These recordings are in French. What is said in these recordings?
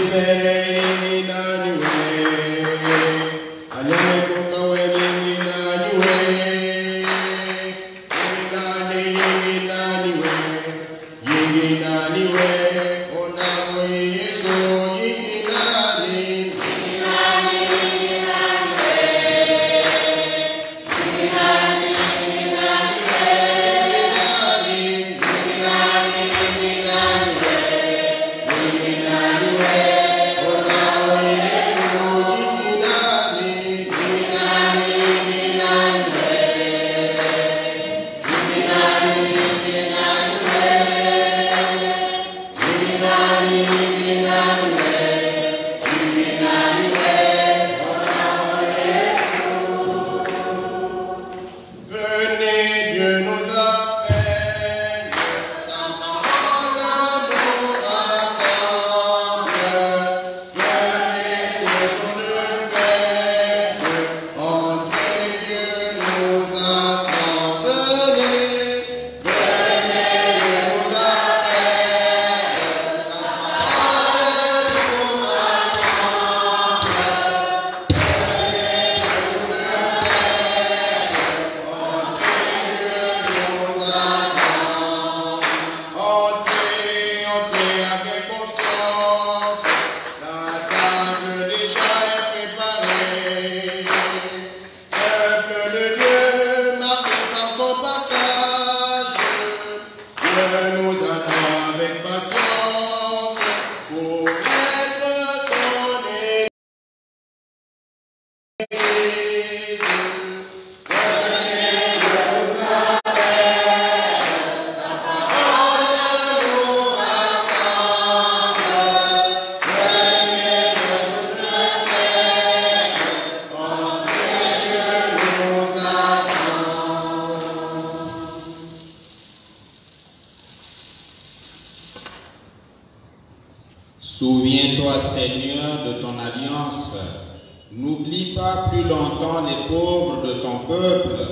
Souviens-toi, Seigneur, de ton alliance. N'oublie pas plus longtemps les pauvres de ton peuple.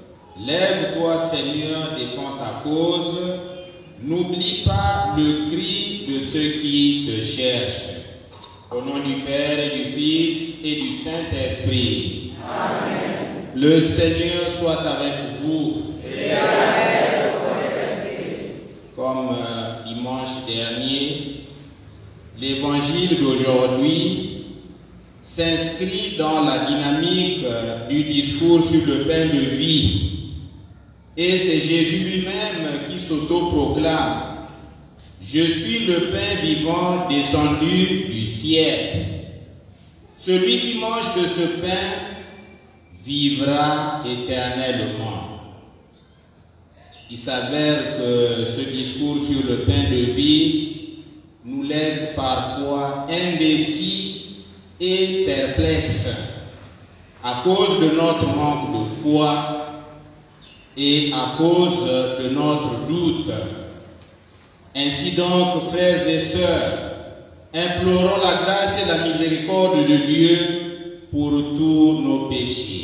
Lève-toi, Seigneur, défends ta cause. N'oublie pas le cri de ceux qui te cherchent. Au nom du Père et du Fils et du Saint-Esprit. Amen. Le Seigneur soit avec vous. Et avec votre esprit. Comme dimanche dernier, l'évangile d'aujourd'hui s'inscrit dans la dynamique du discours sur le pain de vie. Et c'est Jésus lui-même qui s'auto-proclame: je suis le pain vivant descendu du ciel. Celui qui mange de ce pain vivra éternellement. Il s'avère que ce discours sur le pain de vie nous laisse parfois indécis et perplexes à cause de notre manque de foi et à cause de notre doute. Ainsi donc, frères et sœurs, implorons la grâce et la miséricorde de Dieu pour tous nos péchés.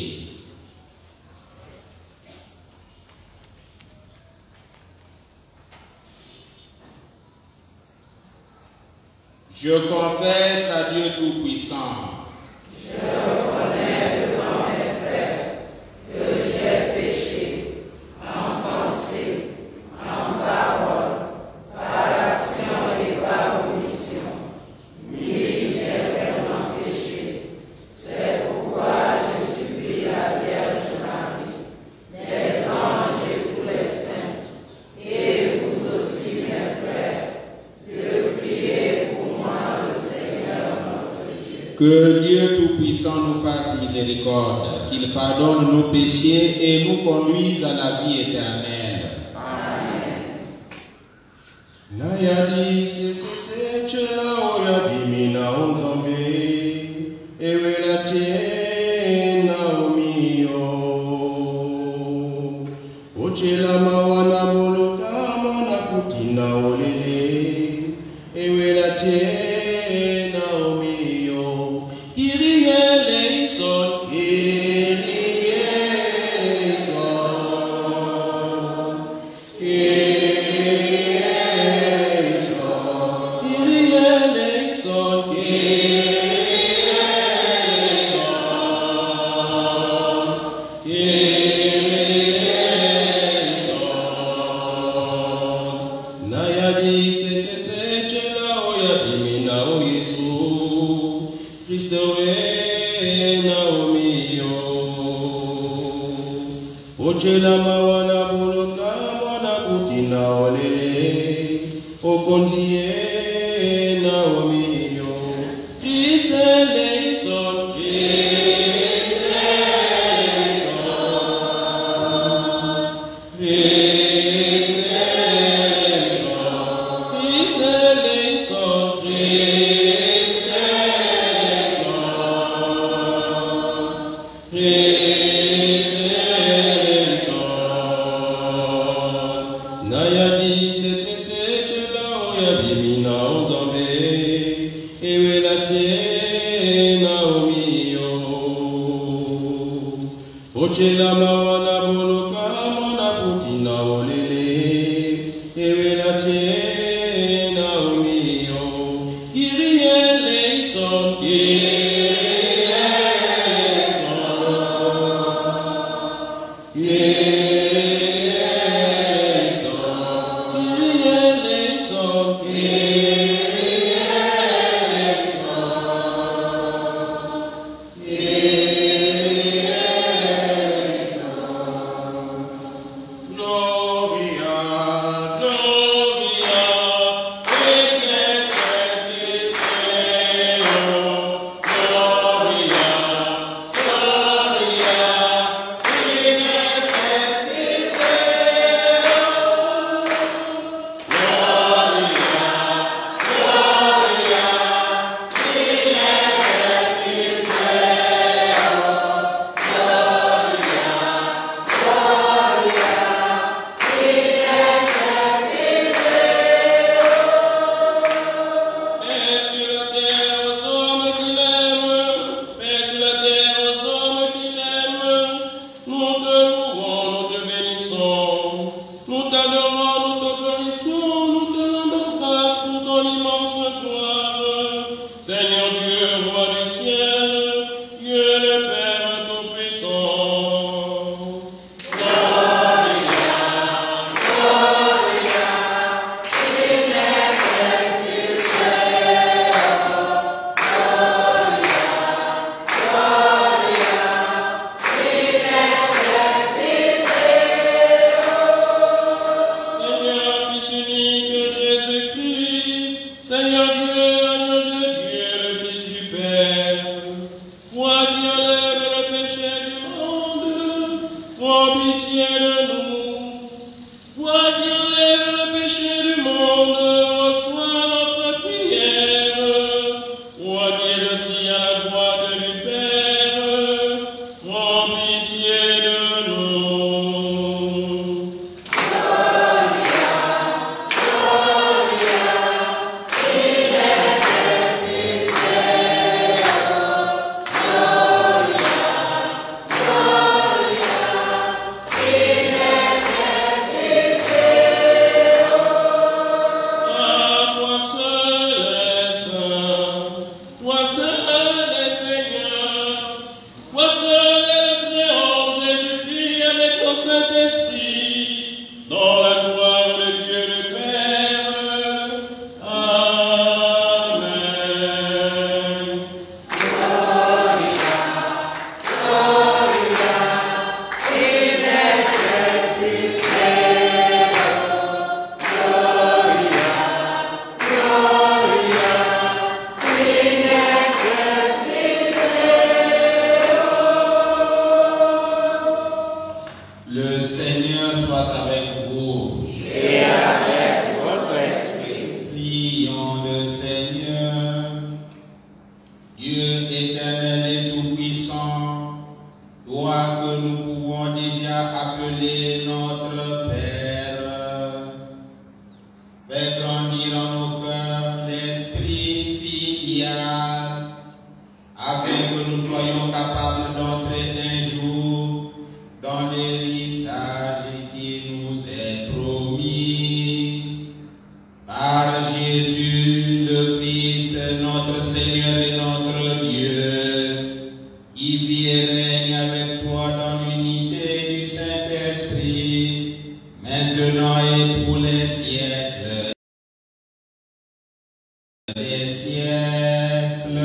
Je confesse à Dieu Tout-Puissant. Je reconnais devant mes frères que j'ai péché en pensée, en parole, par action et par omission. Oui, j'ai vraiment péché. C'est pourquoi je supplie la Vierge Marie, les anges et tous les saints, et vous aussi, mes frères, de prier pour moi, le Seigneur notre Dieu. Que Dieu Tout-Puissant nous fasse miséricorde, qu'il pardonne nos péchés et nous conduise à la vie éternelle. Amen. Nayadi se chela oya bimina onzambe ewela tiena omio ochela mawana boloka mana kutina olele ewela tiena omio iriele ison Son Par Jésus le Christ, notre Seigneur. des siècles.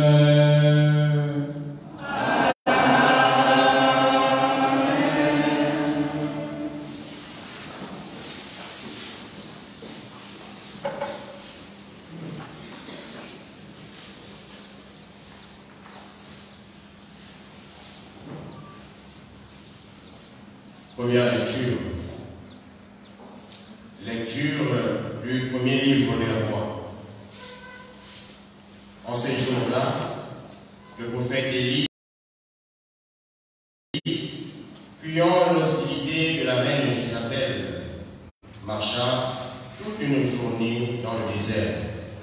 Première lecture. Lecture du premier livre des rois. En ces jours-là, le prophète Élie, fuyant l'hostilité de la reine Jézabel, marcha toute une journée dans le désert.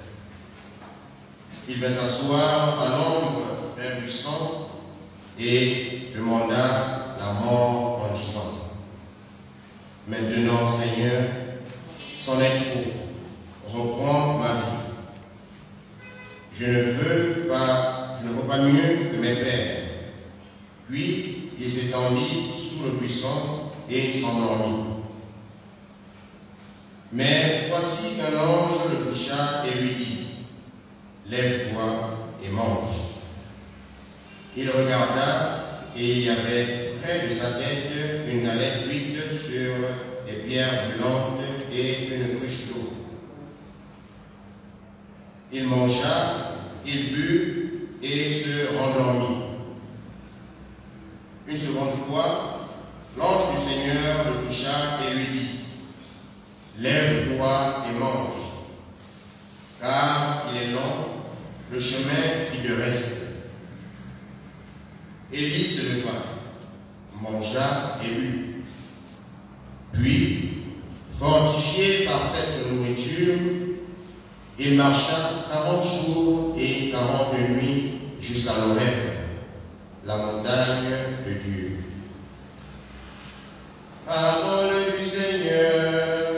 Il vint s'asseoir à l'ombre d'un buisson et demanda la mort en disant: Maintenant, Seigneur, c'en est trop, reprends ma vie. Je ne veux pas mieux que mes pères. Puis il s'étendit sous le buisson et s'endormit. Mais voici qu'un ange le toucha et lui dit: Lève-toi et mange. Il regarda et il y avait près de sa tête une galette cuite sur des pierres brûlantes et une cruche d'eau. Il mangea, il but et se rendormit. Une seconde fois, l'ange du Seigneur le toucha et lui dit: Lève-toi et mange, car il est long le chemin qui te reste. Élie se leva, mangea et but. Puis, fortifié par cette nourriture, il marcha 40 jours et 40 nuits jusqu'à l'Horeb, la montagne de Dieu. Parole du Seigneur.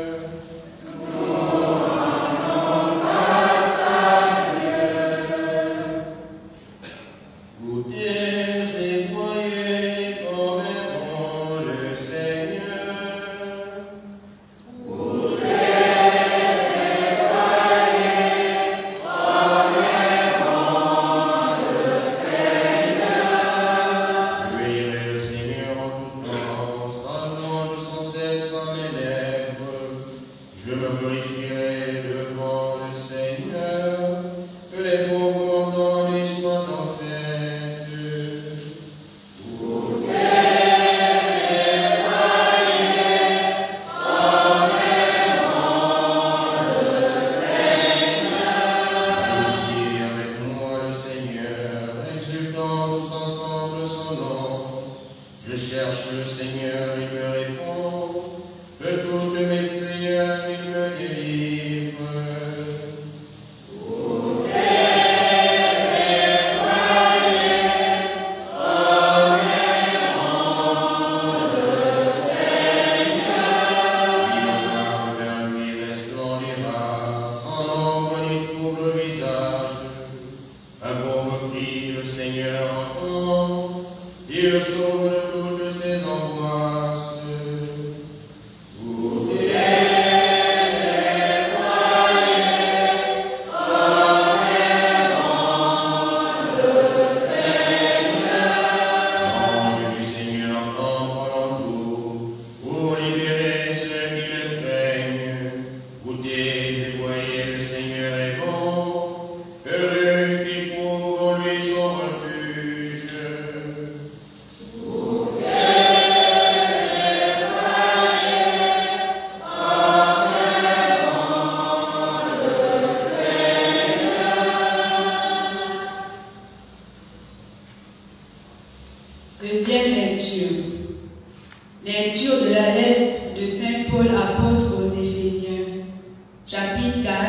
Lecture de la lettre de Saint Paul apôtre aux Éphésiens, chapitre 4,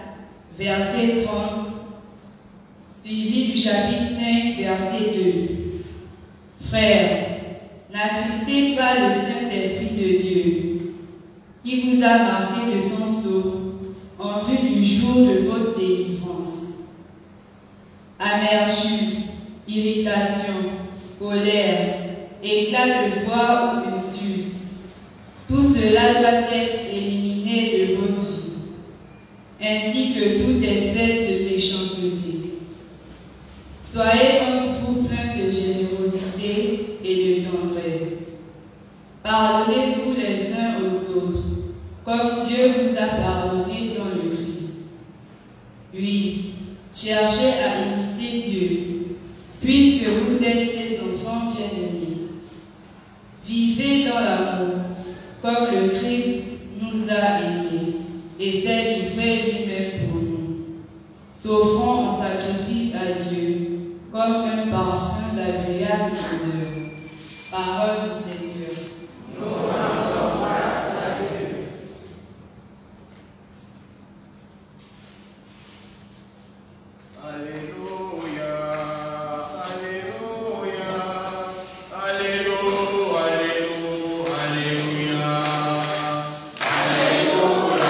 verset 30, suivi du chapitre 5, verset 2. Frères, n'attristez pas le Saint-Esprit de Dieu, qui vous a marqué de son sceau en vue du jour de votre délivrance. Amertume, irritation, colère, éclat de voix ou insulte, tout cela doit être éliminé de votre vie, ainsi que toute espèce de méchanceté. Soyez entre vous pleins de générosité et de tendresse. Pardonnez-vous les uns aux autres, comme Dieu vous a pardonné dans le Christ. Oui, cherchez à imiter Dieu, puisque vous êtes ses enfants bien-aimés. Vivez dans l'amour, comme le Christ nous a aimés et s'est livré lui-même pour nous, s'offrant en sacrifice à Dieu, comme un parfum d'agréable odeur. Parole du Seigneur. Nous rendons grâce à Dieu. Alléluia, Alléluia, Alléluia, Alléluia, Alléluia, Alléluia,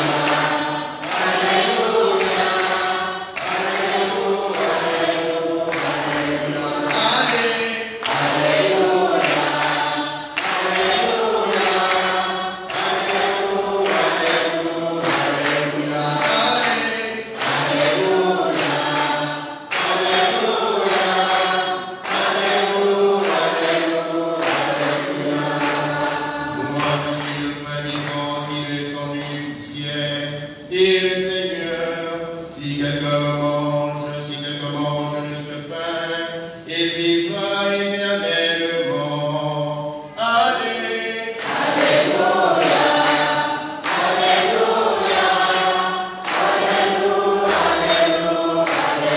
et le Seigneur, si quelqu'un mange ce pain, il vivra éternellement. Allez, Alléluia, Alléluia, Alléluia, Alléluia,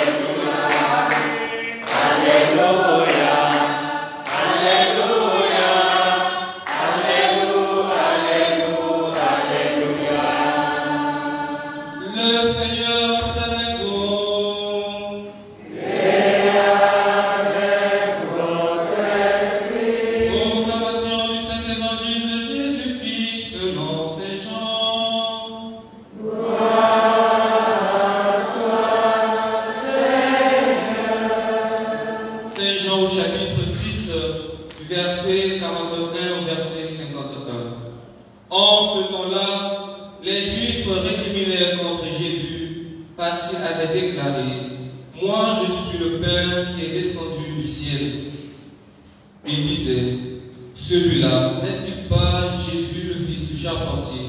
Alléluia, Alléluia, Alléluia, Alléluia. Le Seigneur soit avec vous. Et avec votre esprit. Proclamation du Saint-Évangile de Jésus-Christ selon Saint Jean. Saint Jean au chapitre 6, du verset 41 au verset 51. En ce temps-là, les Juifs récriminèrent contre Jésus parce qu'il avait déclaré « Moi, je suis le pain qui est descendu du ciel ». Il disait « Celui-là n'est-il pas Jésus, le fils du charpentier?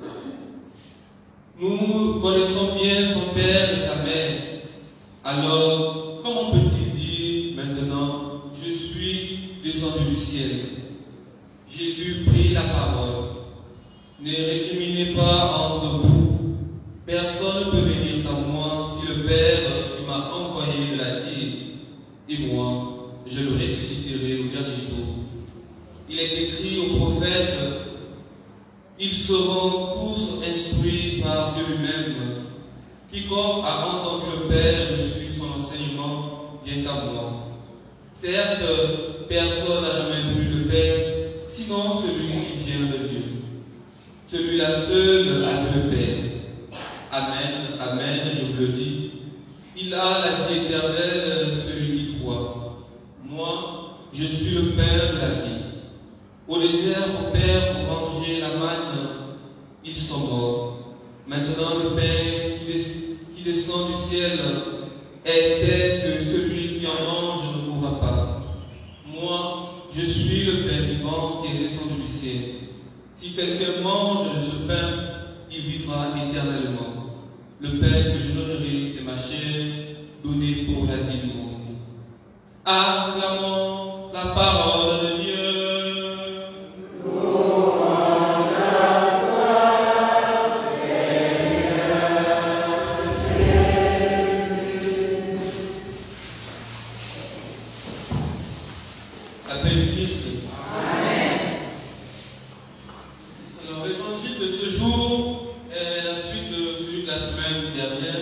Nous connaissons bien son père et sa mère. Alors, comment peut-il dire maintenant « Je suis descendu du ciel » Jésus prit la parole. Ne récriminez pas entre vous. Personne ne peut venir à moi si le Père qui m'a envoyé me l'a dit. Et moi, je le ressusciterai au dernier jour. Il est écrit aux prophètes, ils seront tous instruits par Dieu lui-même. Quiconque a entendu le Père et suit son enseignement vient à moi. Certes, personne n'a jamais vu le Père, sinon celui qui vient de Dieu. Celui-là seul a vu le Père. Amen, amen, je vous le dis. Il a la vie éternelle, celui qui croit. Moi, je suis le pain de la vie. Au désert, vos pères ont mangé la manne, ils sont morts. Maintenant, le pain qui descend du ciel est tel que celui qui en mange ne mourra pas. Moi, je suis le pain vivant qui est descendu du ciel. Si quelqu'un mange de ce pain, il vivra éternellement. Le pain que je donnerai, c'est ma chair, donnée pour la vie du monde. Acclamons la parole de Dieu. La paix du Christ. Amen. Alors, l'évangile de ce jour est la suite de celui de la semaine dernière,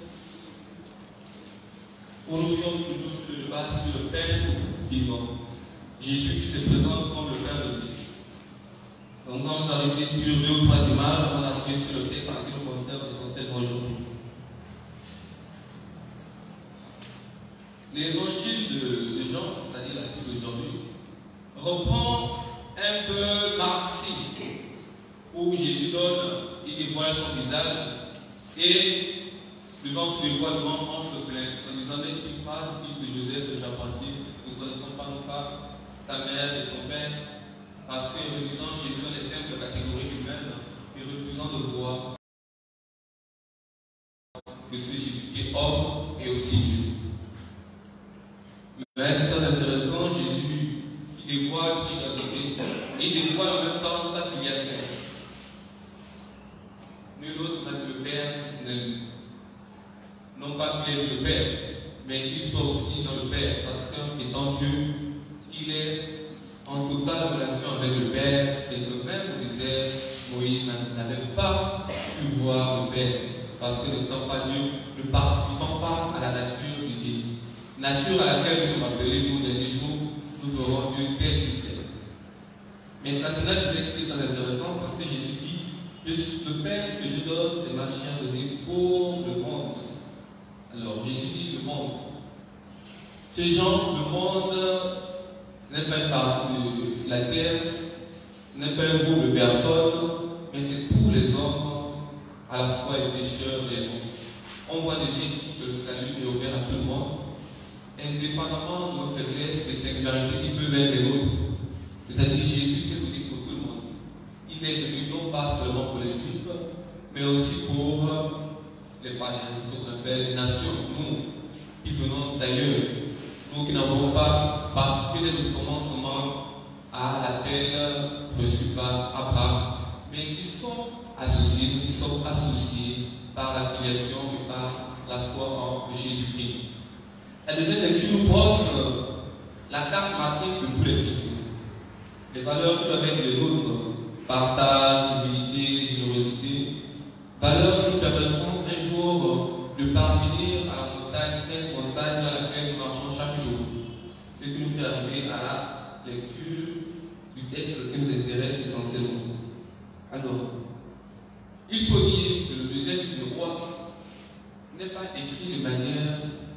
où nous sommes toujours sur le débat sur le pain vivant. Jésus qui se présente comme le pain de vie. Donc, on va rester sur 2 ou 3 images avant d'arriver sur le texte dans lequel nous conserve essentiellement aujourd'hui. L'évangile de Jean, c'est-à-dire la suite d'aujourd'hui, reprend un peu marxiste, où Jésus donne, il dévoile son visage et devant ce dévoilement, on se plaint en disant n'est-il pas le fils de Joseph le charpentier? Nous ne connaissons pas non pas sa mère et son père, parce que refusant Jésus dans les simples catégories humaines et refusant de voir que ce Jésus qui est homme et aussi Dieu. Mais c'est très intéressant, Jésus qui dévoile son identité et il dévoile en même temps sa filiation. Nul autre n'a que le Père, si ce n'est lui. Non pas qu'il est le Père, mais qu'il soit aussi dans le Père, parce qu'étant Dieu, il est en totale relation avec le Père, et que même au désert, Moïse n'avait pas pu voir le Père, parce que n'étant pas Dieu, ne participant pas à la nature de Dieu. Nature à laquelle nous sommes appelés, nous, derniers jours, nous verrons Dieu tel qu'il est. Mais ça tenait du texte qui est très intéressant, parce que Jésus dit, le Père que je donne, c'est ma chair donnée pour le monde. Alors Jésus dit le monde. Ces gens, le monde, ce n'est pas une partie de la terre, ce n'est pas un groupe de personnes, mais c'est tous les hommes, à la fois les pécheurs et les bons. On voit déjà ici que le salut est ouvert à tout le monde, indépendamment de nos faiblesses, des singularités qui peuvent être les nôtres. C'est-à-dire Jésus, c'est venu pour tout le monde. Il est venu non pas seulement pour les Juifs, mais aussi pour les païens, ce qu'on appelle les nations, nous qui venons d'ailleurs, nous qui n'avons pas participé dès le commencement à l'appel reçu par Abraham, mais qui sont associés par la filiation et par la foi en Jésus-Christ. La deuxième lecture nous pose la carte matrice de tous les chrétiens. Les valeurs qui doivent être les nôtres, partage, humilité, générosité, valeurs qui nous permettront un jour de parvenir à la montagne, cette montagne dans laquelle nous marchons chaque jour. Ce qui nous fait arriver à la lecture du texte qui nous intéresse essentiellement. Alors, il faut dire que le deuxième livre des rois n'est pas écrit de manière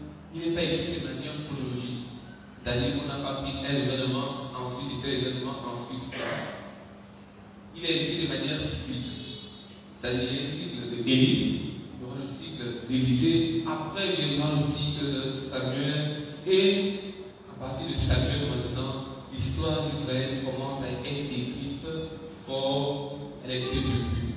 chronologique. C'est-à-dire qu'on n'a pas pris un événement, ensuite c'était l'événement, ensuite. Il est écrit de manière cyclique. C'est-à-dire le cycle d'Élie, il y aura le cycle d'Élisée, après il y aura le cycle de Samuel, et à partir de Samuel maintenant, l'histoire d'Israël commence à être écrite pour elle a été vécue.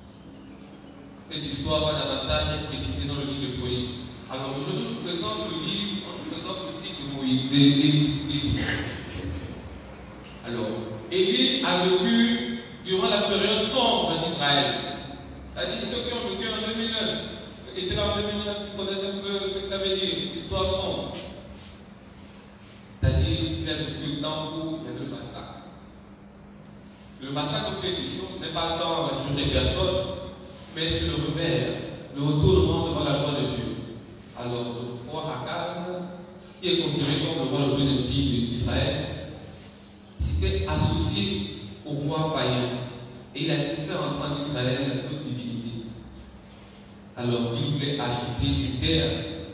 Cette histoire va davantage être précisée dans le livre de Moïse. Alors aujourd'hui, nous présente le livre, on nous présente le cycle de Moïse, d'Élie. Alors, Élie a vécu durant la période sombre d'Israël. C'est-à-dire ceux qui ont vécu en 2009, étaient là en 2009, ils connaissent un peu ce que ça veut dire, l'histoire sombre. C'est-à-dire qu'il a vécu le temps où il y avait le massacre. Le massacre de l'édition, ce n'est pas tant la journée des personnes, mais c'est le revers, le retournement devant la loi de Dieu. Alors, le roi Akaz, qui est considéré comme le roi le plus impie d'Israël, s'était associé au roi païen. Et il a fait entrer en Israël toute divinité. Alors, il voulait acheter une terre.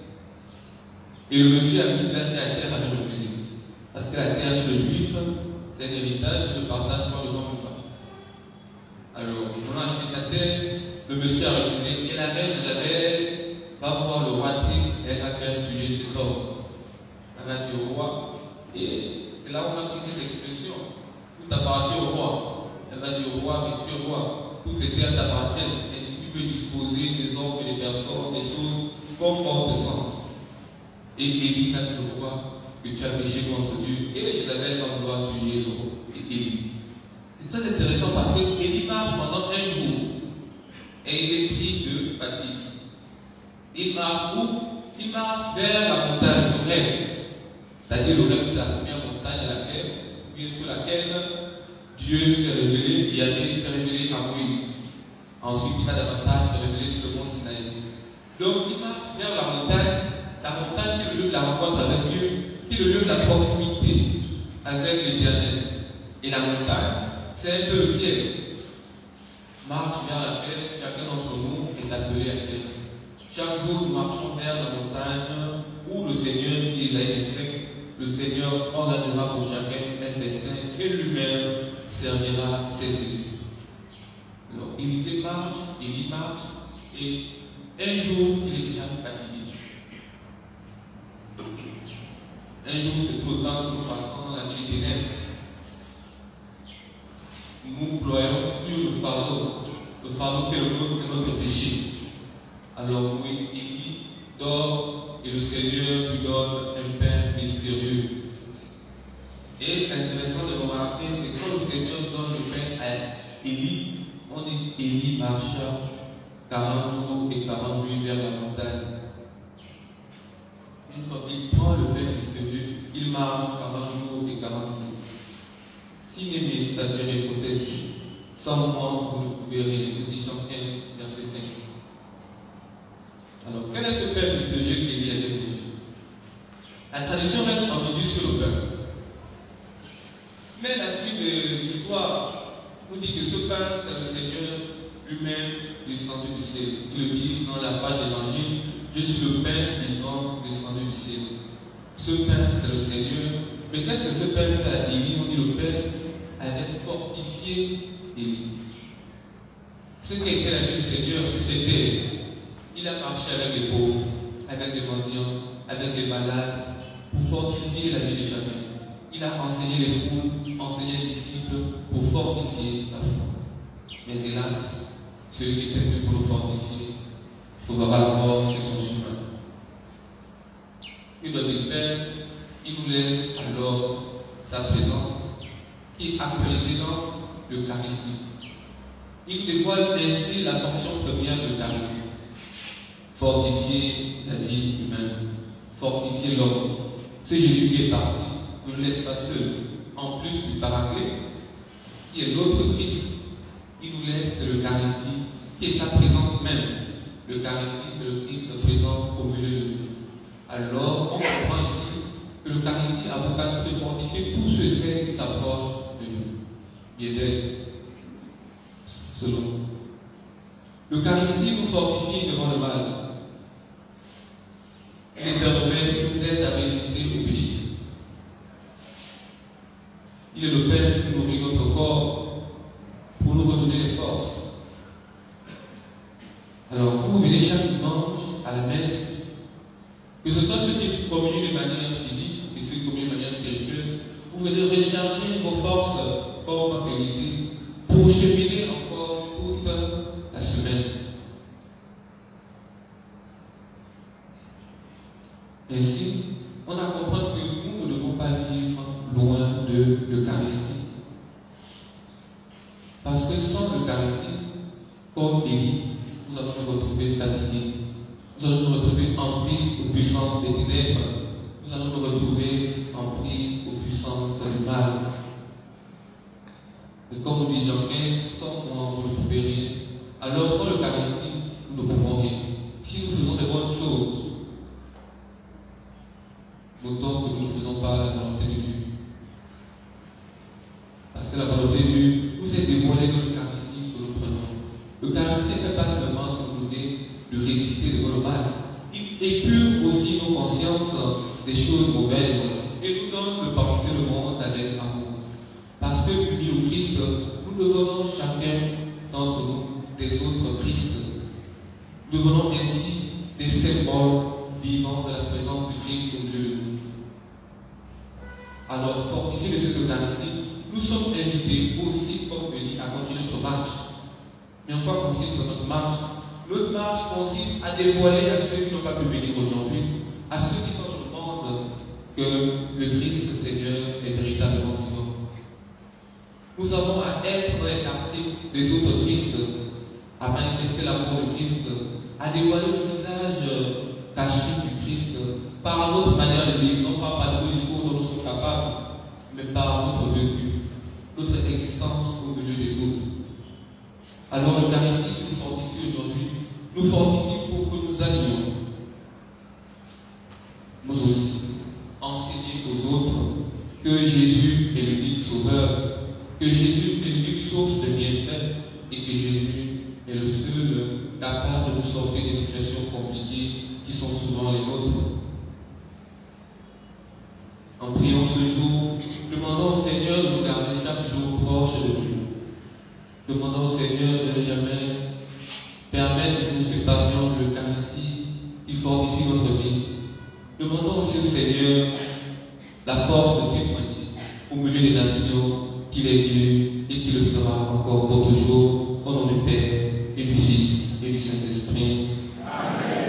Et le monsieur a dit d'acheter la terre avait refusé. Parce que la terre chez le juif, c'est un héritage qui ne partage pas le nom du pas. Alors, on a acheté sa terre, le monsieur a refusé. Et la reine Isabelle va voir le roi triste, elle va faire tuer cet homme. Elle va dire au roi, et c'est là où on a pris cette expression, tout appartient au roi. Elle va dire au roi, mais tu es roi, toutes les terres t'appartiennent, et si tu peux disposer des hommes et des personnes, des choses comme bon te semble. Et Élie a dit au roi que tu as péché contre Dieu, et Jézabel va vouloir tuer Élie. C'est très intéressant parce que Élie marche pendant un jour, et il est pris de fatigue. Il marche où? Il marche vers la montagne de Horeb. C'est-à-dire l'Horeb, c'est la première montagne sur laquelle Dieu s'est révélé, Yahvé s'est révélé à Moïse. Ensuite, il va davantage se révéler sur le mont Sinaï. Donc, il marche vers la montagne qui est le lieu de la rencontre avec Dieu, qui est le lieu de la proximité avec l'Éternel. Et la montagne, c'est un peu le ciel. Marche vers la fête, chacun d'entre nous est appelé à faire. Chaque jour, nous marchons vers la montagne où le Seigneur, qui les a fait, le Seigneur organisera pour chacun un festin et lui-même servira ses élus. Alors, Élisée marche, Élie marche, et Un jour, il est déjà fatigué. Un jour, c'est trop tard, nous passons la nuit des ténèbres. Nous ployons sur le fardeau que le nôtre, c'est notre péché. Alors oui, Élie dort et le Seigneur lui donne un pain mystérieux. Et c'est intéressant de remarquer que quand le Seigneur donne le pain à Élie, on dit Élie marcha 40 jours et 40 nuits vers la montagne. Une fois qu'il prend le pain mystérieux, il marche 40 jours et 40 nuits. Si les méditations protestent, sans moi, vous ne pouvez rien. Jean 15, verset 5. Alors, quel est ce pain mystérieux qu'Élie avait mangé? La tradition reste ambiguë sur le pain. Mais la suite de l'histoire nous dit que ce pain, c'est le Seigneur lui-même descendu du ciel. Il le dit dans la page d'évangile, je suis le pain vivant descendu du ciel. Ce pain, c'est le Seigneur. Mais qu'est-ce que ce pain fait à Élie? On dit le pain avait fortifié Élie. Ce qui était la vie du Seigneur sur cette terre, il a marché avec les pauvres, avec les mendiants, avec les malades, pour fortifier la vie de chacun. Il a enseigné les foules, enseigné les disciples pour fortifier la foi. Mais hélas, celui qui était venu pour le fortifier, trouvera la mort sur son chemin. Il doit dire Père, il nous laisse alors sa présence, qui est actualisée dans l'Eucharistie. Il dévoile ainsi la fonction première de l'Eucharistie. Fortifier la vie humaine, fortifier l'homme. C'est Jésus qui est parti, ne nous laisse pas seuls. En plus du Paraclet, qui est l'autre Christ, il nous laisse de l'Eucharistie, qui est sa présence même. L'Eucharistie, c'est le Christ présent au milieu de nous. Alors, on comprend ici que l'Eucharistie a vocation de fortifier tous ceux et celles qui s'approchent de nous. Bien d'être, selon nous. L'Eucharistie nous fortifie devant le mal. Il nous aide à résister au péché. Il est le pain qui nourrit notre corps pour nous redonner les forces. Alors, quand vous venez chaque dimanche à la messe, que ce soit ceux qui communient de manière physique et ceux qui communient de manière spirituelle, vous venez recharger vos forces comme Élisée pour cheminer encore toute la semaine. Ainsi, on a compris que nous ne devons pas vivre loin de l'Eucharistie. Parce que sans l'Eucharistie, comme Élie, nous allons nous retrouver fatigués. Nous allons nous retrouver en prise aux puissances des ténèbres. Nous allons nous retrouver en prise aux puissances du mal. Et comme nous dit Jean 15, sans moi vous ne pouvez rien. Alors sans l'Eucharistie, nous ne pouvons rien. Si nous faisons de bonnes choses, notons que nous ne faisons pas la volonté de Dieu. Parce que la volonté de Dieu nous est dévoilée dans l'Eucharistie que nous prenons. L'Eucharistie ne fait pas seulement nous donner de résister devant le mal. Il épure aussi nos consciences des choses mauvaises et nous donne de penser le monde avec amour. Parce que unis au Christ, nous devenons chacun d'entre nous des autres Christ. Nous devenons ainsi des symboles vivants de la présence du Christ au milieu de nous. Alors, fortifiés de cette Eucharistie, nous sommes invités aussi, comme Béni, à continuer notre marche. Mais en quoi consiste notre marche? Notre marche consiste à dévoiler à ceux qui n'ont pas pu venir aujourd'hui, à ceux qui sont dans le monde, que le Christ Seigneur est véritablement vivant. Nous avons à être dans les quartiers des autres Christ, à manifester l'amour du Christ, à dévoiler le visage caché du Christ, par notre manière de vivre, non pas par le discours dont nous sommes capables, mais par notre vécu, notre existence au milieu des autres. Alors l'Eucharistie nous fortifie aujourd'hui, nous fortifie pour que nous allions, nous aussi, enseigner aux autres que Jésus est l'unique sauveur, que Jésus est l'unique source de bienfaits et que Jésus est le seul capable de nous sortir des situations compliquées qui sont souvent les nôtres. En priant ce jour, demandons au Seigneur de nous garder chaque jour proche de nous. Demandons au Seigneur de ne jamais permettre que nous séparions de l'Eucharistie dans notre vie. Demandons aussi au Seigneur la force de témoigner au milieu des nations qu'il est Dieu et qu'il le sera encore pour toujours, au nom du Père et du Fils et du Saint-Esprit. Amen.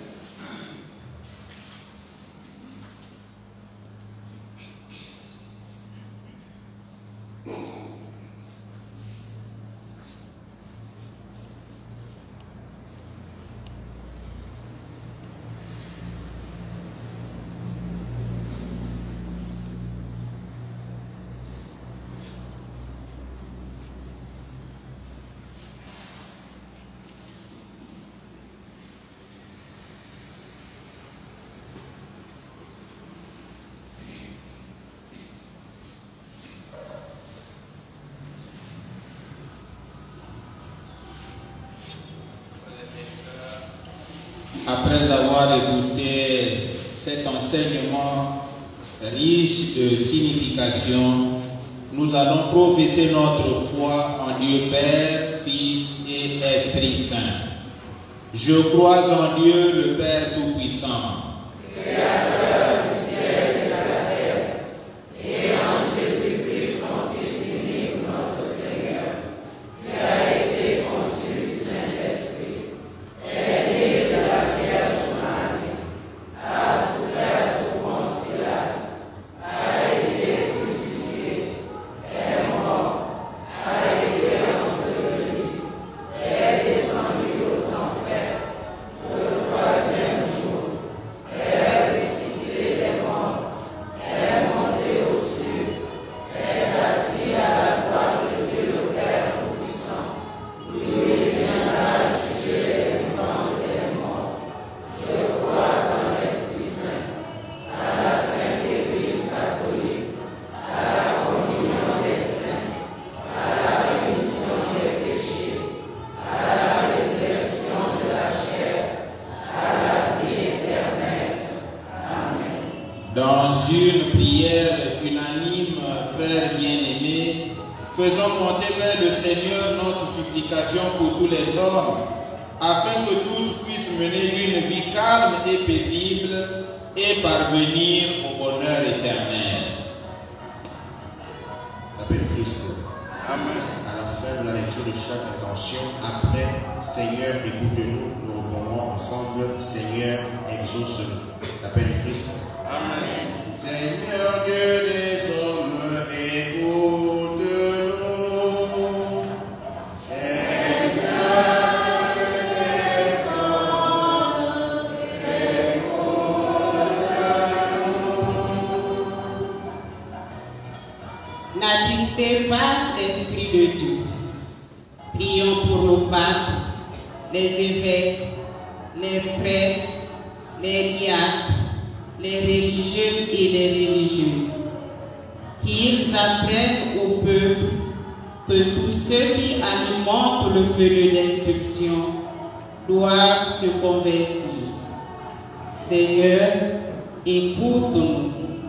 Après avoir écouté cet enseignement riche de signification, nous allons professer notre foi en Dieu Père, Fils et Esprit Saint. Je crois en Dieu le Père Tout-Puissant, Créateur du ciel et de la terre, et en Jésus-Christ, son Fils unique, notre Seigneur, qui a été conçu du Saint-Esprit, est né de la Vierge Marie, a souffert sous Ponce Pilate, a été crucifié, est mort, a été enseveli, est descendu aux enfers, le troisième jour, est ressuscité des morts, est monté aux cieux, est assis à la droite de Dieu le Père Tout-Puissant. Lui viendra juger les vivants et les morts. Je crois en l'Esprit Saint, à la Sainte Église catholique, à la communion des saints, à la rémission des péchés, à la résurrection de la chair, à la vie éternelle. Amen. dans une prière unanime, frères bien-aimés, faisons monter vers le Seigneur notre supplication pour tous les hommes, afin que tous puissent mener une vie calme et paisible et parvenir au bonheur éternel. L'appel Christ. Amen. À la fin de la lecture de chaque intention, après, Seigneur, écoute-nous, nous répondrons ensemble, Seigneur, exauce-nous. L'appel du Christ. Amen. Seigneur Dieu des hommes, écoute-nous. Seigneur Dieu des hommes, N'attristez pas l'Esprit de Dieu. Prions pour nos papes, les évêques, les prêtres, les diacres, les religieux et les religieuses, qu'ils apprennent au peuple que tous ceux qui alimentent le feu de destruction doivent se convertir. Seigneur, écoute-nous.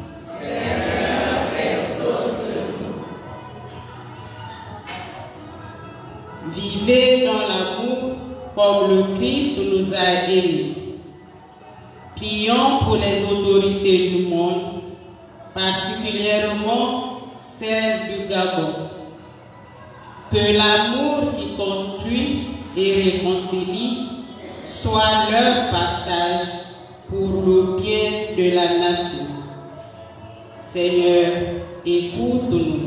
Vivez dans l'amour comme le Christ nous a aimés. Prions pour les autorités du monde, particulièrement celles du Gabon. Que l'amour qui construit et réconcilie soit leur partage pour le bien de la nation. Seigneur, écoute-nous.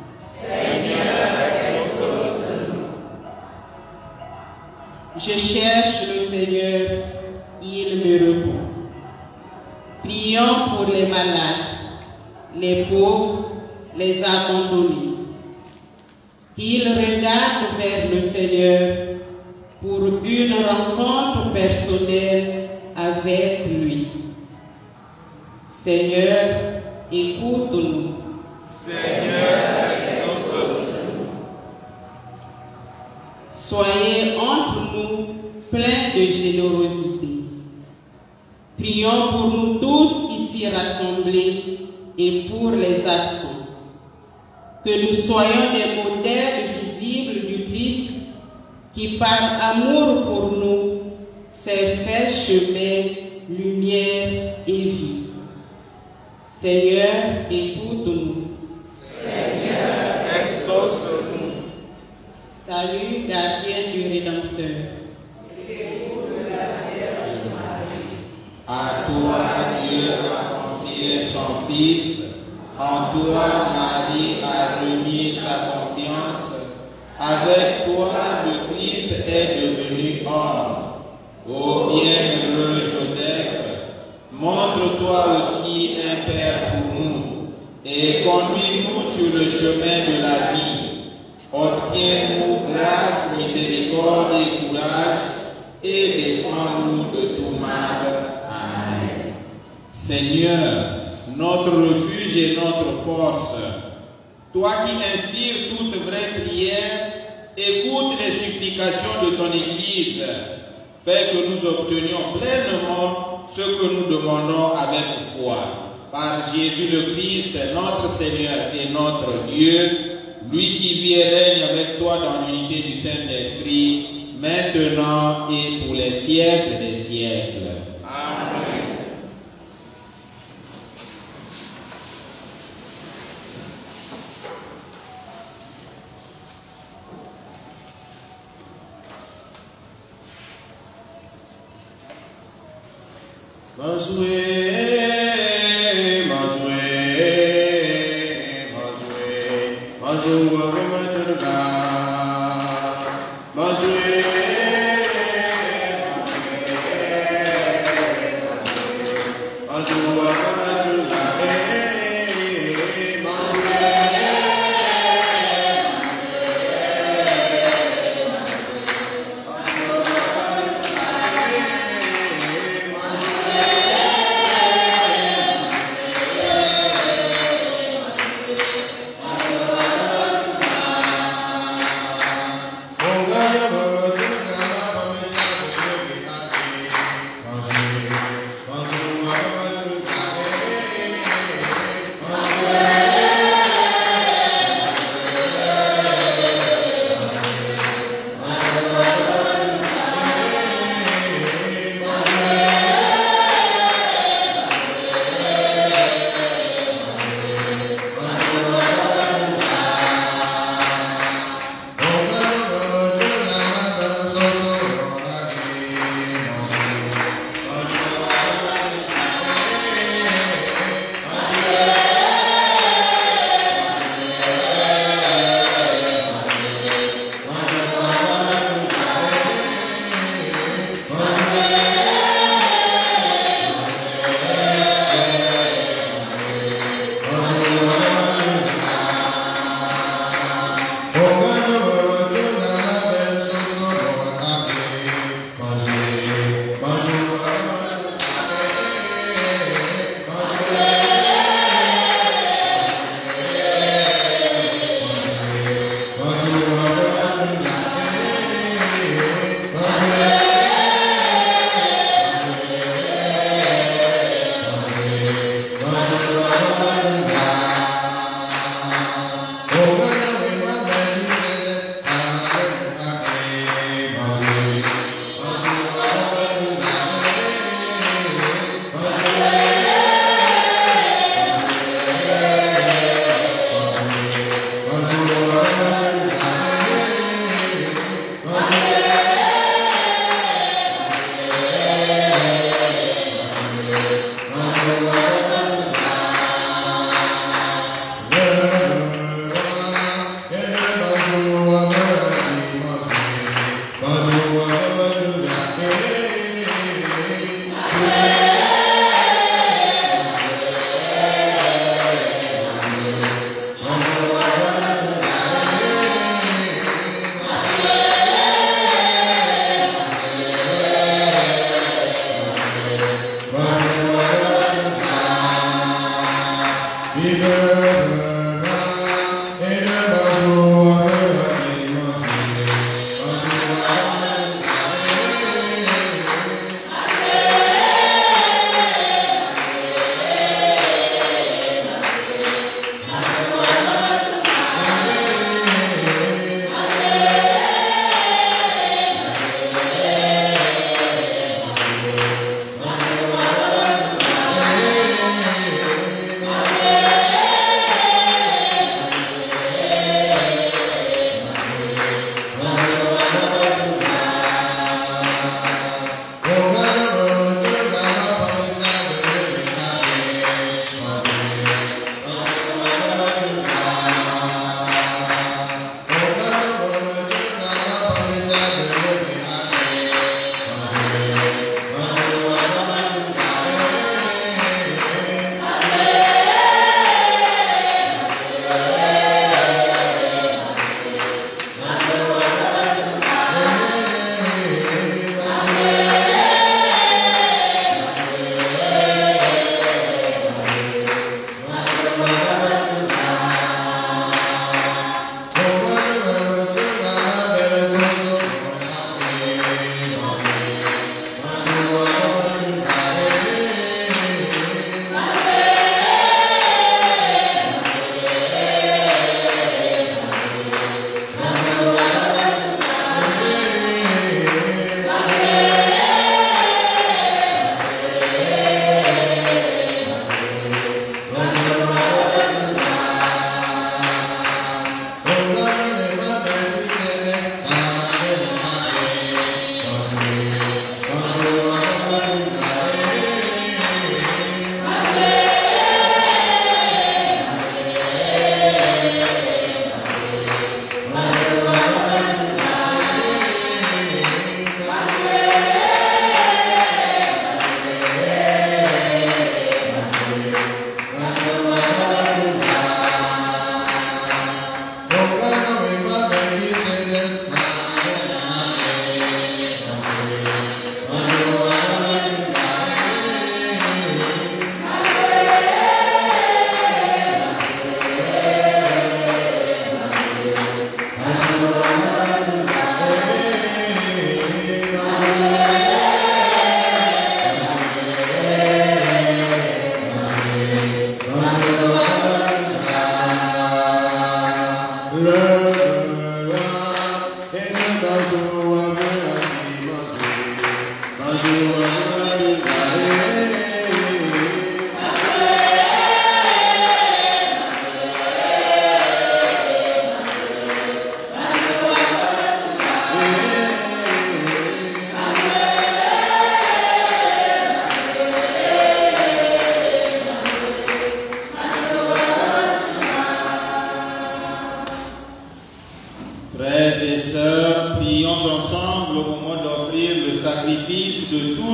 Je cherche le Seigneur, il me répond. Prions pour les malades, les pauvres, les abandonnés. Qu'ils regardent vers le Seigneur pour une rencontre personnelle avec lui. Seigneur, écoute-nous. Soyez entre nous pleins de générosité. Prions pour nous tous ici rassemblés et pour les absents. Que nous soyons des modèles visibles du Christ qui, par amour pour nous, s'est fait chemin lumière et vie. Seigneur, écoute-nous. Seigneur, exauce-nous. Salut, gardien du Rédempteur. À toi, Dieu a confié son Fils. En toi, Marie a remis sa confiance. Avec toi, le Christ est devenu homme. Ô bienheureux Joseph, montre-toi aussi un Père pour nous et conduis-nous sur le chemin de la vie. Obtiens-nous grâce, miséricorde et courage et défends-nous de tout mal. Amen. Seigneur, notre refuge et notre force, toi qui inspires toute vraie prière, écoute les supplications de ton Église. Fais que nous obtenions pleinement ce que nous demandons avec foi. Par Jésus le Christ, notre Seigneur et notre Dieu, lui qui vit et règne avec toi dans l'unité du Saint-Esprit, maintenant et pour les siècles des siècles. Amen.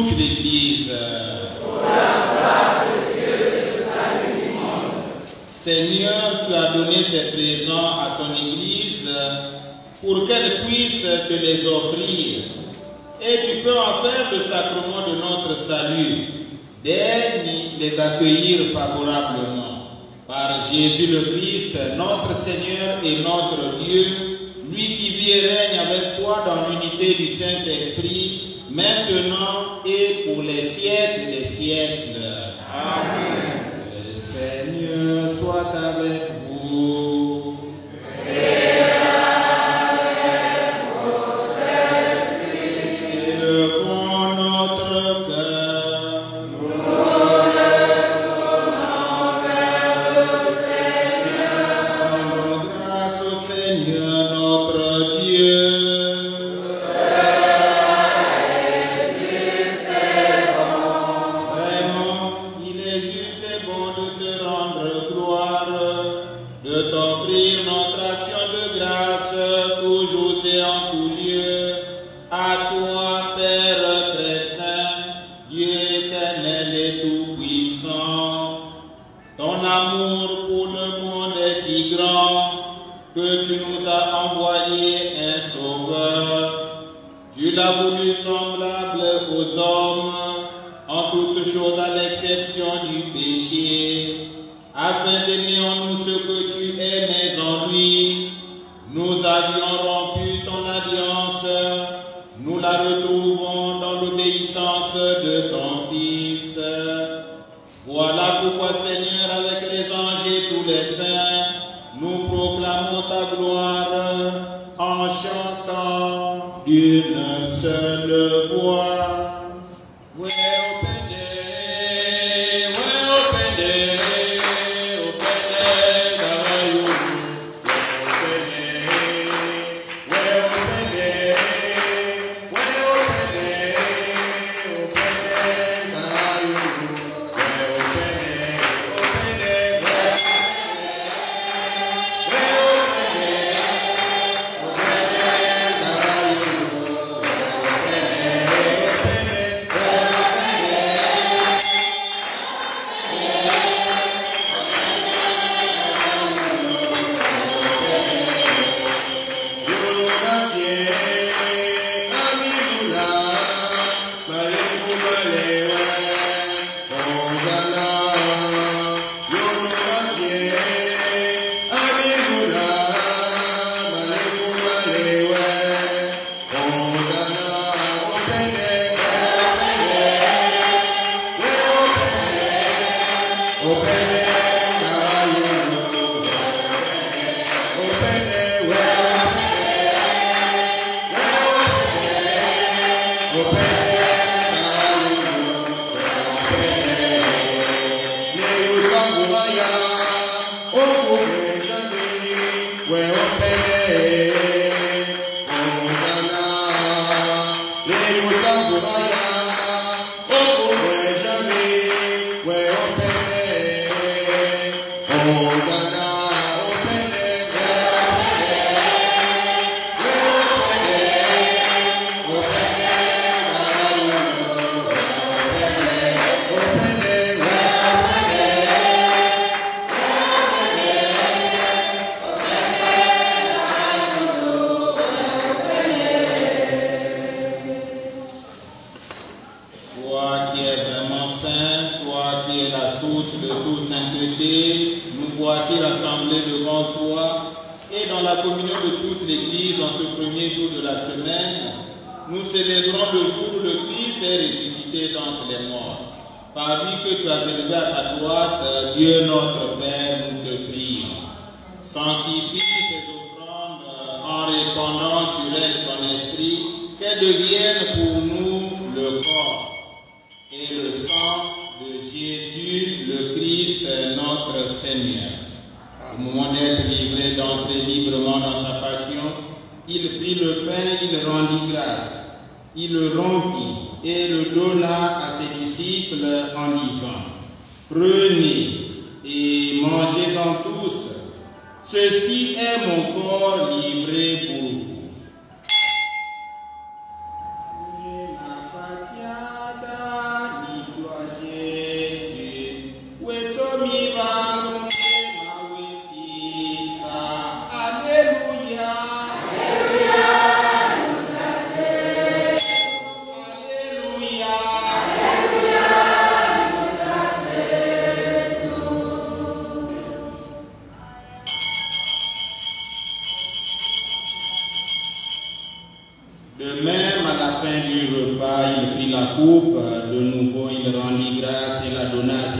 toute l'Église. Seigneur, tu as donné ces présents à ton Église pour qu'elle puisse te les offrir. Et tu peux en faire le sacrement de notre salut. Daigne les accueillir favorablement. Par Jésus le Christ, notre Seigneur et notre Dieu, lui qui vit et règne avec toi dans l'unité du Saint-Esprit, maintenant et pour les siècles des siècles. Amen. Le Seigneur soit avec vous. Et avec votre esprit. Élevons notre cœur. Nous lèvons vers le Seigneur. Rendons grâce au Seigneur notre Dieu. Que tu nous as envoyé un sauveur. Tu l'as voulu semblable aux hommes, en toutes choses à l'exception du péché, afin d'aimer en nous ce que tu aimais en lui. Nous avions rompu ton alliance, nous la retrouvons dans l'obéissance de ton Fils. Voilà pourquoi, Seigneur, avec les anges et tous les saints, nous proclamons ta gloire en chantant d'une seule voix.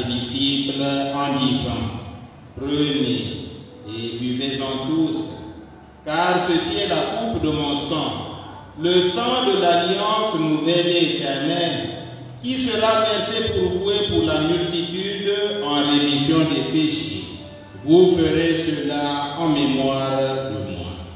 ses disciples en disant, prenez et buvez-en tous, car ceci est la coupe de mon sang, le sang de l'alliance nouvelle et éternelle, qui sera versé pour vous et pour la multitude en rémission des péchés. Vous ferez cela en mémoire de moi.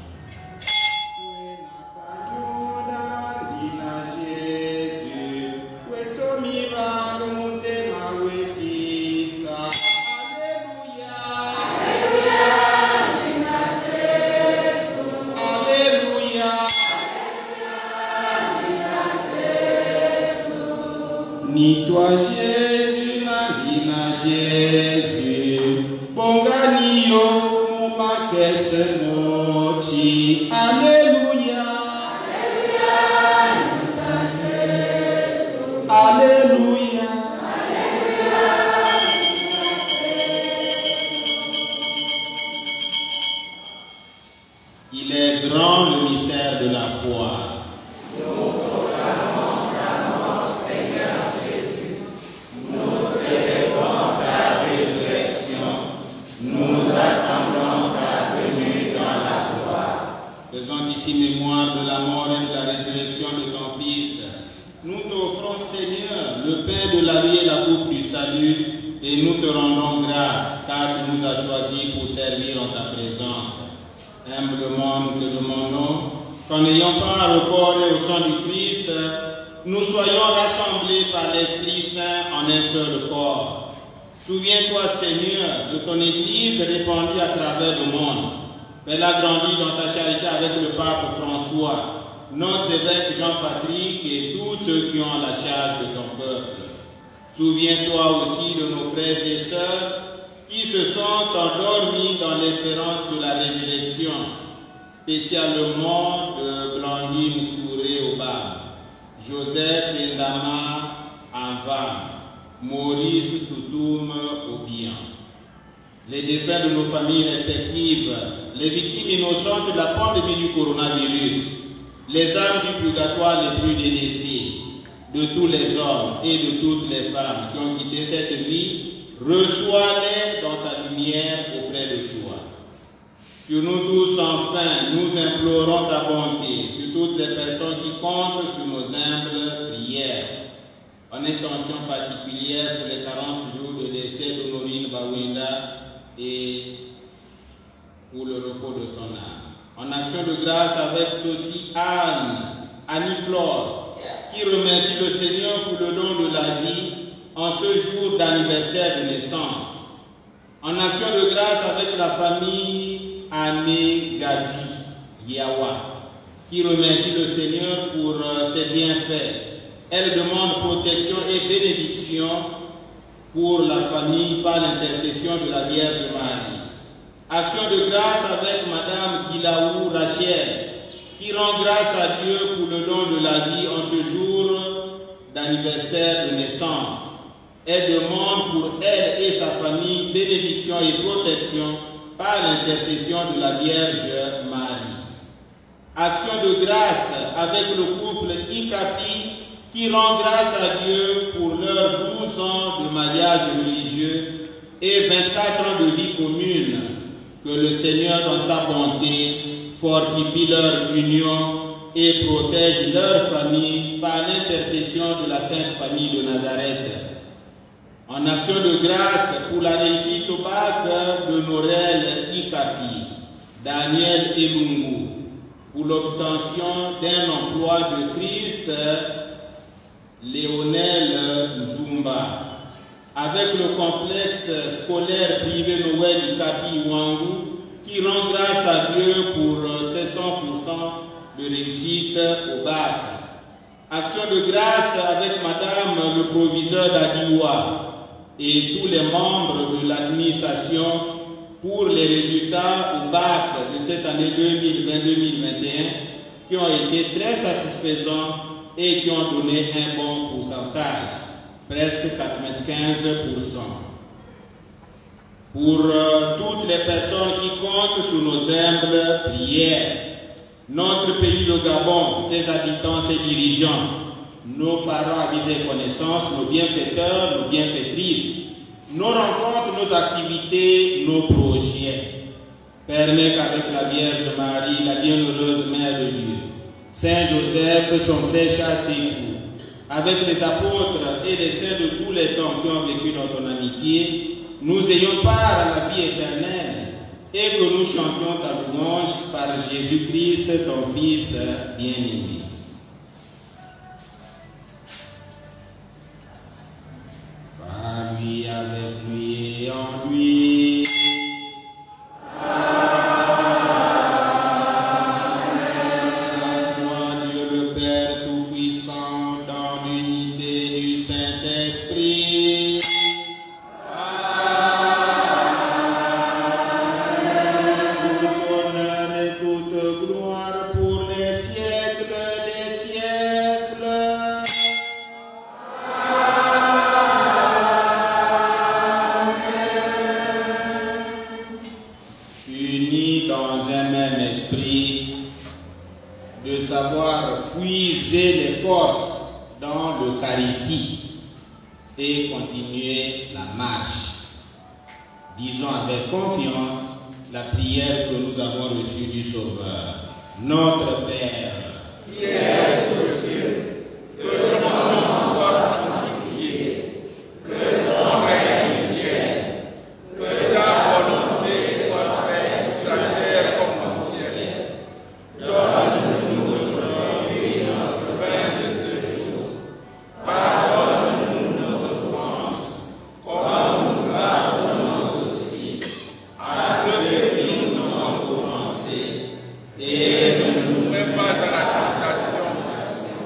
Ni toi Jésus, Nazina Jésus, Bonganio, Muma Kesenochi, Alléluia, Alléluia, Il est grand le mystère de la foi. Mémoire de la mort et de la résurrection de ton Fils, nous t'offrons, Seigneur, le pain de la vie et la coupe du salut, et nous te rendons grâce, car tu nous as choisis pour servir en ta présence. Humblement, nous te demandons qu'en ayant part au corps et au sang du Christ, nous soyons rassemblés par l'Esprit Saint en un seul corps. Souviens-toi, Seigneur, de ton Église répandue à travers le monde. Fais-la grandir dans ta charité avec le pape François, notre évêque Jean-Patrick et tous ceux qui ont la charge de ton peuple. Souviens-toi aussi de nos frères et sœurs qui se sont endormis dans l'espérance de la résurrection, spécialement de Blandine Souré au Bas, Joseph Ndama Anva, Maurice Toutoum au Bian. Les défunts de nos familles respectives, les victimes innocentes de la pandémie du coronavirus, les âmes du purgatoire les plus délaissées, de tous les hommes et de toutes les femmes qui ont quitté cette vie, reçois-les dans ta lumière auprès de toi. Sur nous tous, enfin, nous implorons ta bonté, sur toutes les personnes qui comptent sur nos humbles prières, en intention particulière pour les 40 jours de décès d'Honorine Bawenda et pour le repos de son âme. En action de grâce avec ceci Annie-Flore, qui remercie le Seigneur pour le don de la vie en ce jour d'anniversaire de naissance. En action de grâce avec la famille Amé Gavi Yawa, qui remercie le Seigneur pour ses bienfaits. Elle demande protection et bénédiction pour la famille par l'intercession de la Vierge Marie. Action de grâce avec Madame Gilaou Rachel, qui rend grâce à Dieu pour le don de la vie en ce jour d'anniversaire de naissance. Elle demande pour elle et sa famille bénédiction et protection par l'intercession de la Vierge Marie. Action de grâce avec le couple Ikapi, qui rend grâce à Dieu pour leurs 12 ans de mariage religieux et 24 ans de vie commune. Que le Seigneur, dans sa bonté, fortifie leur union et protège leur famille par l'intercession de la Sainte Famille de Nazareth. En action de grâce pour la réussite au bac de Norel Ikapi, Daniel Elungu, pour l'obtention d'un emploi de Christ, Léonel Nzumba, avec le complexe scolaire privé Noël Ikapi Wangu, qui rend grâce à Dieu pour ses 100% de réussite au bac. Action de grâce avec Madame le proviseur d'Adiwa et tous les membres de l'administration pour les résultats au bac de cette année 2020-2021 qui ont été très satisfaisants et qui ont donné un bon pourcentage, presque 95%. Pour toutes les personnes qui comptent sur nos humbles prières, notre pays, le Gabon, ses habitants, ses dirigeants, nos parents, avis et connaissances, nos bienfaiteurs, nos bienfaitrices, nos rencontres, nos activités, nos projets. Permets qu'avec la Vierge Marie, la bienheureuse Mère de Dieu, Saint Joseph, son très chaste époux, avec les apôtres et les saints de tous les temps qui ont vécu dans ton amitié, nous ayons part à la vie éternelle et que nous chantions ta louange par Jésus-Christ, ton Fils bien-aimé. Par lui, avec lui et en lui. Et continuer la marche. Disons avec confiance la prière que nous avons reçue du Sauveur. Notre Père, qui es aux cieux, que ton nom soit sanctifié, que ton règne vienne, que ta volonté soit faite sur la terre comme au ciel. Donne-nous aujourd'hui notre pain de ce jour. Pardonne-nous nos offenses, comme nous pardonnons aussi à ceux qui nous ont offensés. Et ne nous mets pas à la tentation,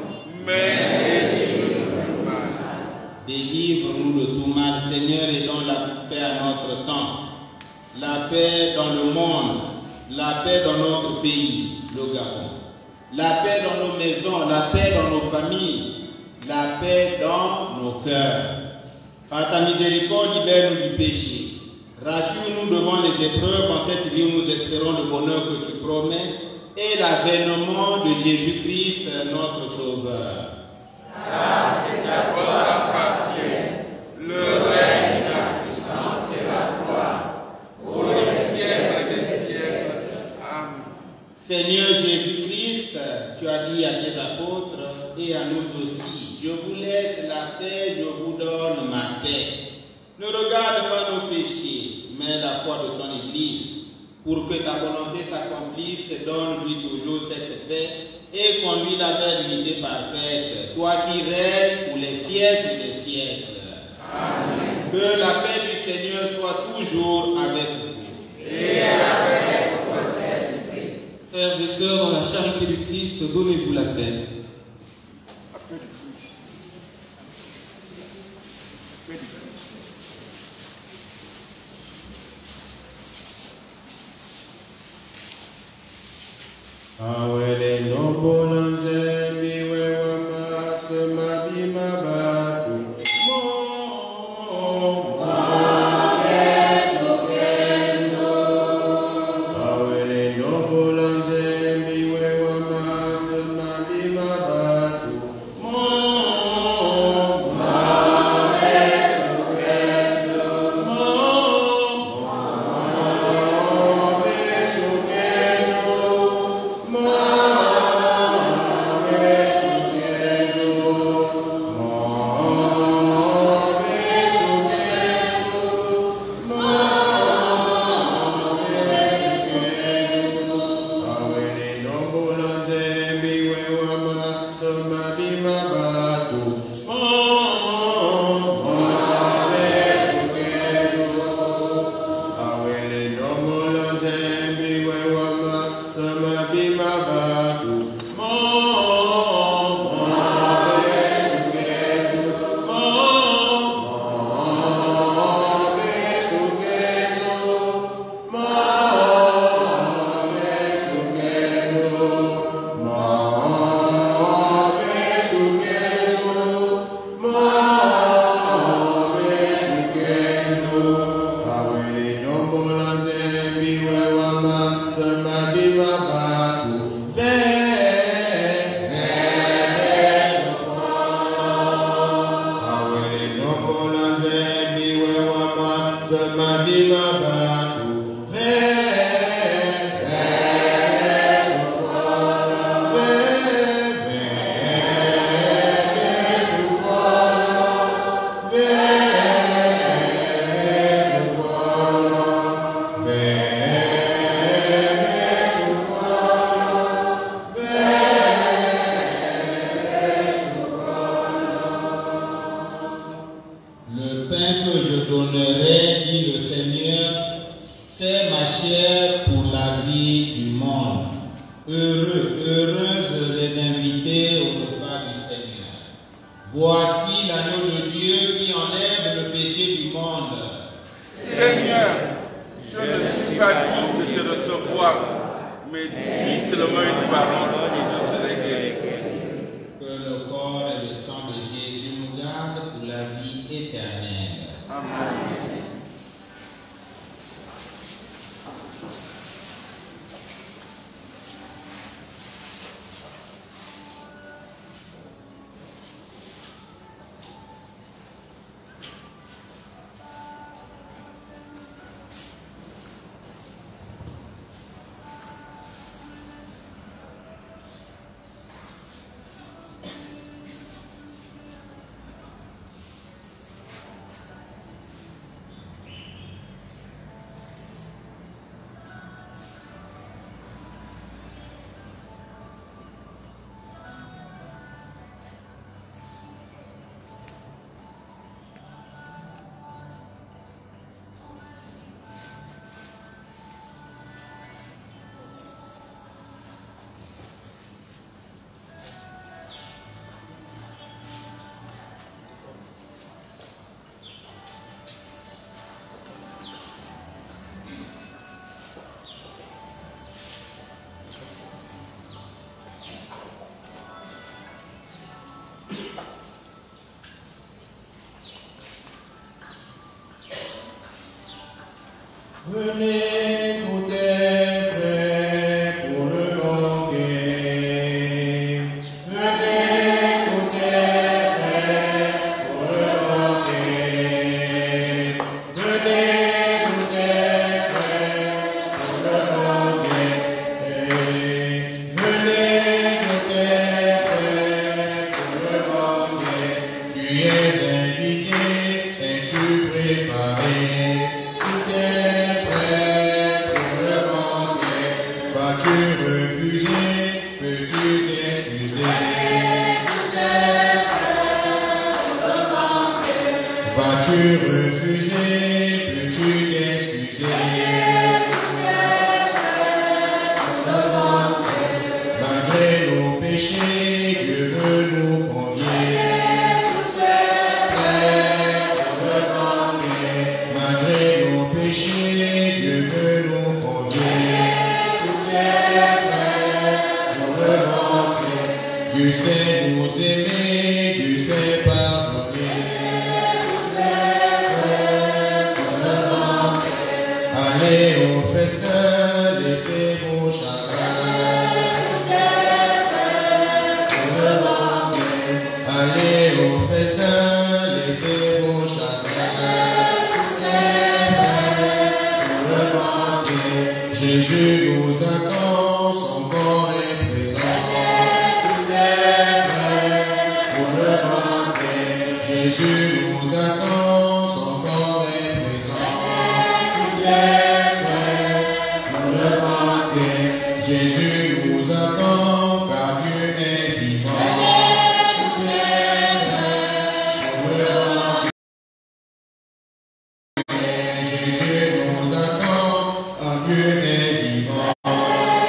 mais délivre-nous du mal. délivre-nous de tout mal, Seigneur, et donne la paix à notre temps, la paix dans le monde, la paix dans notre pays, le Gabon, la paix dans nos maisons, la paix dans nos familles, la paix dans nos cœurs. Par ta miséricorde, libère-nous du péché. Rassure-nous devant les épreuves en cette vie où nous espérons le bonheur que tu promets et l'avènement de Jésus-Christ, notre Sauveur. Car c'est à toi qu'appartient le règne, la puissance et la gloire, pour les siècles des siècles. Amen. Seigneur Jésus-Christ, tu as dit à tes apôtres et à nous aussi, je vous laisse la paix, je vous donne ma paix. Ne regarde pas nos péchés, mais la foi de ton Église. Pour que ta volonté s'accomplisse, donne-lui toujours cette paix et conduis-la vers l'unité parfaite, toi qui règnes pour les siècles des siècles. Amen. Que la paix du Seigneur soit toujours avec vous. Et avec votre esprit. Frères et sœurs, dans la charité du Christ, donnez-vous la paix. Awele nobo nanzembi wewe masema bimabatu. Awele nobo nanzembi wewe masema bimabatu. Venez, vous êtes prêts pour le banquet. Venez, vous êtes prêts pour le banquet. Venez, vous êtes prêts pour le banquet. Venez, vous êtes prêts pour le banquet. Tu es invité, es-tu préparé? Tu es prêt pour le banquet. Vas-tu refuser? Peux-tu t'excuser? Vas-tu refuser? Peux-tu t'excuser? Malgré nos péchés, Dieu veut nous convier. Prêt pour le banquet. Malgré nos péchés, Dieu veut nous convier. Tout est prêt pour le banquet. Dieu sait nous aimer, Dieu sait pardonner. Pour le banquet. Allez au festin, laissez vos chagrins. Pour le banquet. Allez au festin, laissez vos chagrins. Pour le banquet. Jésus nous attend, son corps est présent. Tout est prêt pour le banquet. Jésus nous attend, son corps est présent. Tout est prêt pour le banquet. Jésus nous attend, car Dieu est vivant. Tout est prêt pour le banquet. Jésus nous attend, car Dieu est vivant.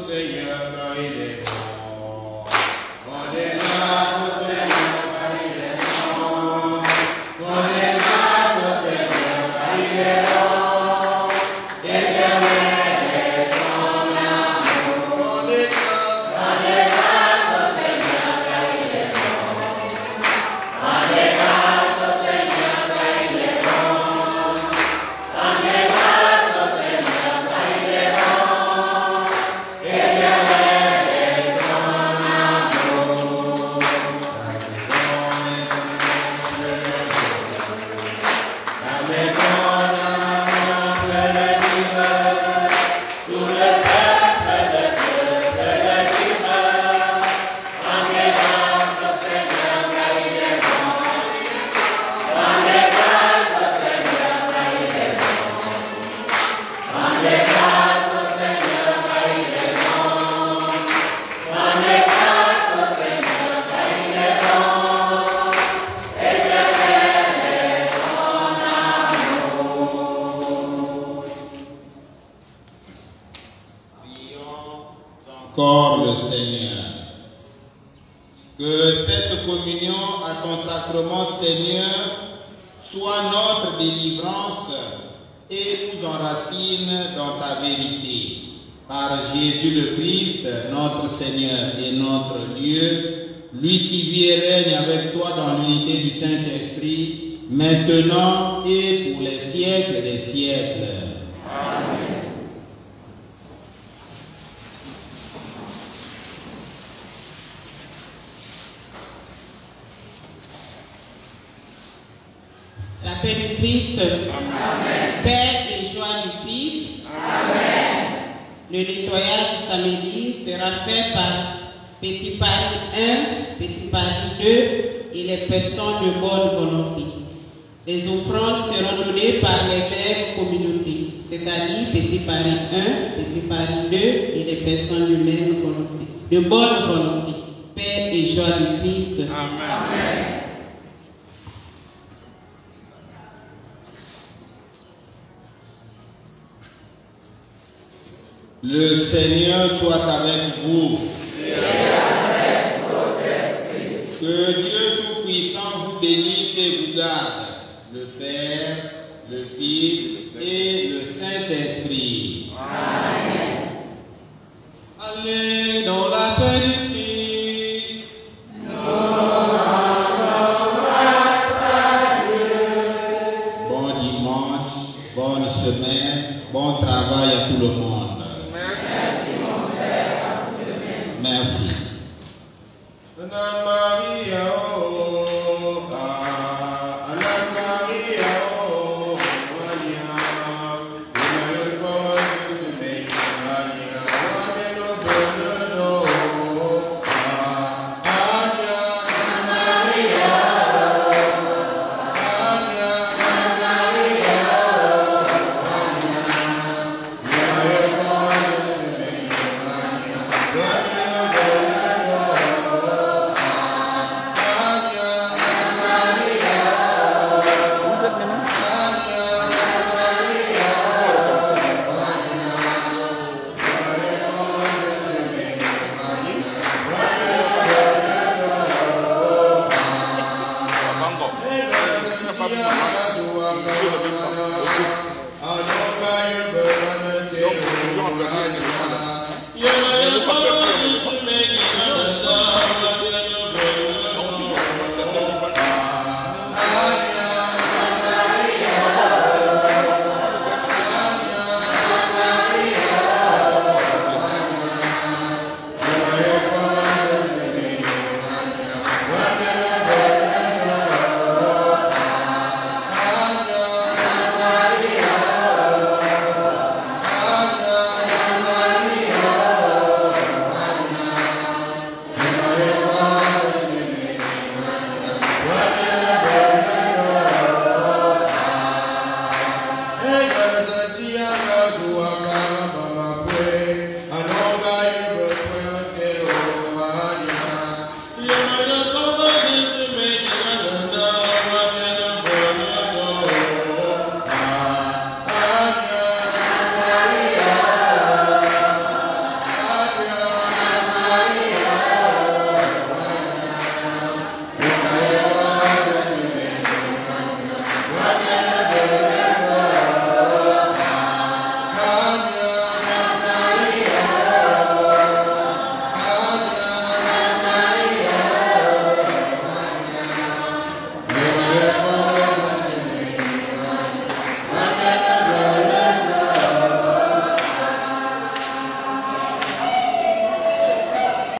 Seigneur car il est bon. Rendez grâce au Seigneur car il est bon. Rendez grâce au Seigneur car il est bon. Éternel est son amour. Rendez grâce au Seigneur car il est bon. Rendez grâce au Seigneur car il est bon. Rendez grâce au Seigneur car il est bon. Éternel est son amour. La maison est le viveur. Tout le peuple de Dieu le viveur. Rendez grâce au Seigneur car il est bon. Rendez grâce au Seigneur car il est bon. Rendez grâce au Seigneur car il est bon. Rendez grâce au Seigneur car il est bon. Éternel est son amour. Prions encore le Seigneur. Que cette communion à ton sacrement, Seigneur, soit notre délivrance et nous enracine dans ta vérité. Par Jésus le Christ, notre Seigneur et notre Dieu, lui qui vit et règne avec toi dans l'unité du Saint-Esprit, maintenant et pour les siècles des siècles. La paix du Christ, paix et joie du Christ. Le nettoyage samedi sera fait par Petit Paris 1, Petit Paris 2 et les personnes de bonne volonté. Les offrandes seront données par les mêmes communautés, c'est-à-dire Petit Paris 1, Petit Paris 2 et les personnes de même volonté, de bonne volonté. Paix et joie du Christ. Amen. Le Seigneur soit avec vous. Et avec votre esprit. Que Dieu Tout-Puissant vous bénisse et vous garde, le Père, le Fils et le Saint-Esprit. Amen. Allez dans la paix du Christ. Bon dimanche, bonne semaine, bon travail à tout le monde. Merci mon Père. Merci.